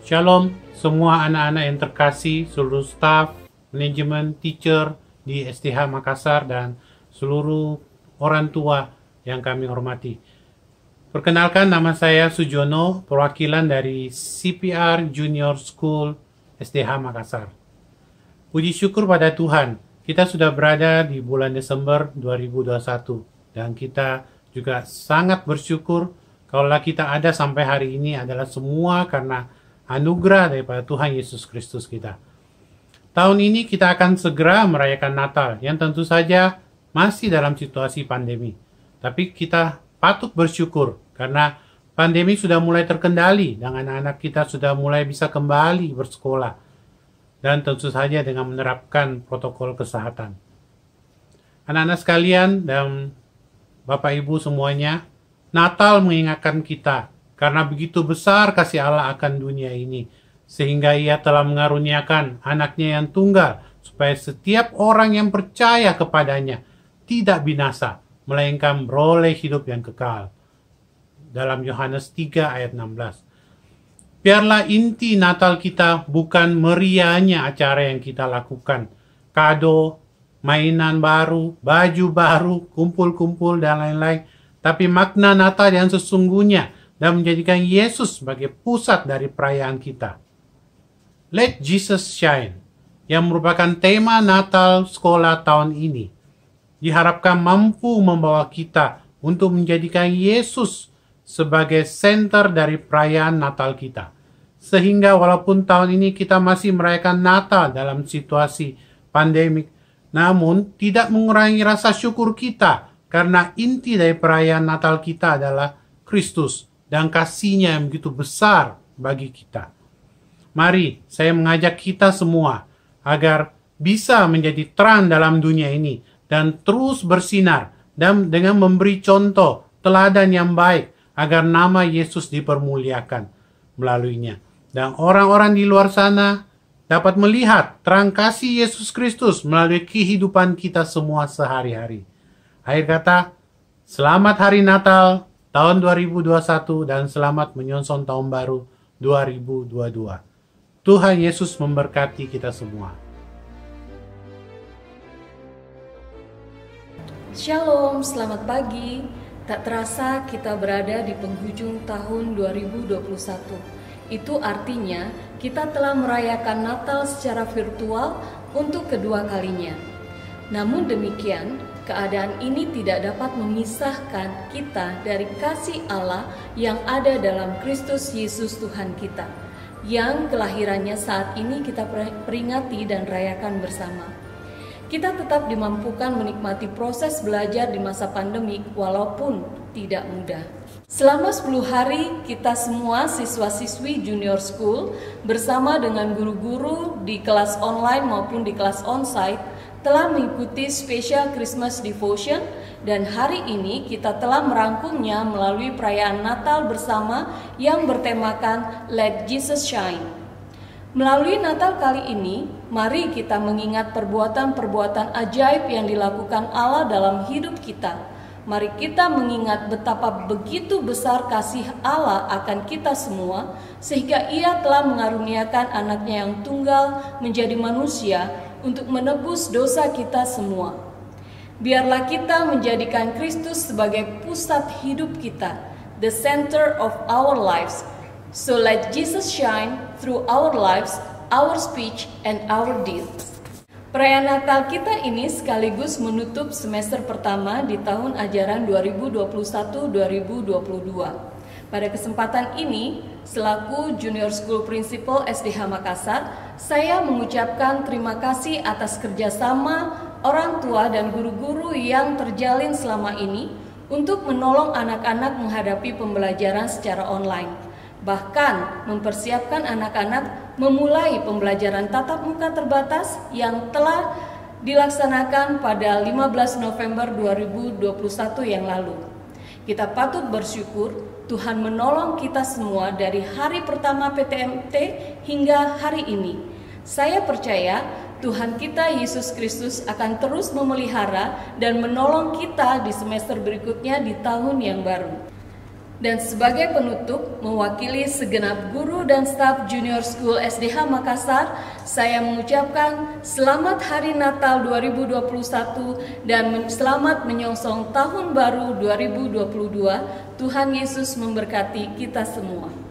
Shalom semua anak-anak yang terkasih, seluruh staf, manajemen, teacher di STH Makassar dan seluruh orang tua yang kami hormati. Perkenalkan, nama saya Sujono, perwakilan dari CPR Junior School STH Makassar. Puji syukur pada Tuhan, kita sudah berada di bulan Desember 2021 dan kita juga sangat bersyukur kalau kita ada sampai hari ini adalah semua karena anugerah daripada Tuhan Yesus Kristus kita. Tahun ini kita akan segera merayakan Natal yang tentu saja masih dalam situasi pandemi. Tapi kita patut bersyukur karena pandemi sudah mulai terkendali dan anak-anak kita sudah mulai bisa kembali bersekolah. Dan tentu saja dengan menerapkan protokol kesehatan. Anak-anak sekalian dan Bapak Ibu semuanya, Natal mengingatkan kita karena begitu besar kasih Allah akan dunia ini, sehingga Ia telah mengaruniakan anaknya yang tunggal, supaya setiap orang yang percaya kepadanya tidak binasa, melainkan beroleh hidup yang kekal. Dalam Yohanes 3 ayat 16. Biarlah inti Natal kita bukan meriahnya acara yang kita lakukan, kado, mainan baru, baju baru, kumpul-kumpul, dan lain-lain. Tapi makna Natal yang sesungguhnya dan menjadikan Yesus sebagai pusat dari perayaan kita. Let Jesus Shine, yang merupakan tema Natal sekolah tahun ini, diharapkan mampu membawa kita untuk menjadikan Yesus sebagai center dari perayaan Natal kita. Sehingga walaupun tahun ini kita masih merayakan Natal dalam situasi pandemik, namun tidak mengurangi rasa syukur kita karena inti dari perayaan Natal kita adalah Kristus dan kasih-Nya yang begitu besar bagi kita. Mari saya mengajak kita semua agar bisa menjadi terang dalam dunia ini dan terus bersinar dan dengan memberi contoh teladan yang baik agar nama Yesus dipermuliakan melaluinya. Dan orang-orang di luar sana dapat melihat terang kasih Yesus Kristus melalui kehidupan kita semua sehari-hari. Akhir kata, selamat Hari Natal tahun 2021 dan selamat menyongsong tahun baru 2022. Tuhan Yesus memberkati kita semua. Shalom, selamat pagi. Tak terasa kita berada di penghujung tahun 2021. Itu artinya kita telah merayakan Natal secara virtual untuk kedua kalinya. Namun demikian, keadaan ini tidak dapat memisahkan kita dari kasih Allah yang ada dalam Kristus Yesus Tuhan kita, yang kelahirannya saat ini kita peringati dan rayakan bersama. Kita tetap dimampukan menikmati proses belajar di masa pandemik walaupun tidak mudah. Selama 10 hari, kita semua siswa-siswi Junior School bersama dengan guru-guru di kelas online maupun di kelas onsite telah mengikuti Special Christmas Devotion dan hari ini kita telah merangkumnya melalui perayaan Natal bersama yang bertemakan Let Jesus Shine. Melalui Natal kali ini, mari kita mengingat perbuatan-perbuatan ajaib yang dilakukan Allah dalam hidup kita. Mari kita mengingat betapa begitu besar kasih Allah akan kita semua, sehingga Ia telah mengaruniakan anaknya yang tunggal menjadi manusia untuk menebus dosa kita semua. Biarlah kita menjadikan Kristus sebagai pusat hidup kita, the center of our lives. So let Jesus shine through our lives, our speech, and our deeds. Perayaan Natal kita ini sekaligus menutup semester pertama di tahun ajaran 2021-2022. Pada kesempatan ini, selaku Junior School Principal STH Makassar, saya mengucapkan terima kasih atas kerjasama orang tua dan guru-guru yang terjalin selama ini untuk menolong anak-anak menghadapi pembelajaran secara online. Bahkan mempersiapkan anak-anak memulai pembelajaran tatap muka terbatas yang telah dilaksanakan pada 15 November 2021 yang lalu. Kita patut bersyukur Tuhan menolong kita semua dari hari pertama PTMT hingga hari ini. Saya percaya Tuhan kita Yesus Kristus akan terus memelihara dan menolong kita di semester berikutnya di tahun yang baru. Dan sebagai penutup, mewakili segenap guru dan staf Junior School SDH Makassar, saya mengucapkan selamat Hari Natal 2021 dan selamat menyongsong Tahun Baru 2022. Tuhan Yesus memberkati kita semua.